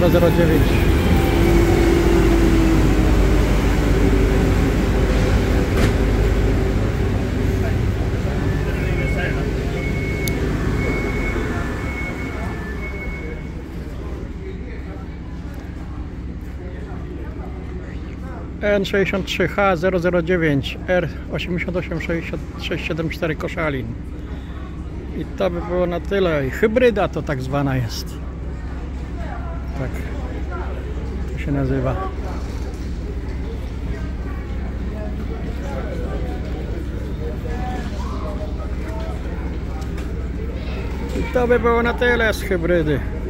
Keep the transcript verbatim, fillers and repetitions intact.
zero zero dziewięć. N sześćdziesiąt trzy H zero zero dziewięć R osiemdziesiąt osiem sześćdziesiąt sześć siedemdziesiąt cztery Koszalin. I to by było na tyle. I hybryda to tak zwana jest. Tak to się nazywa. I to by było na tyle z hybrydy.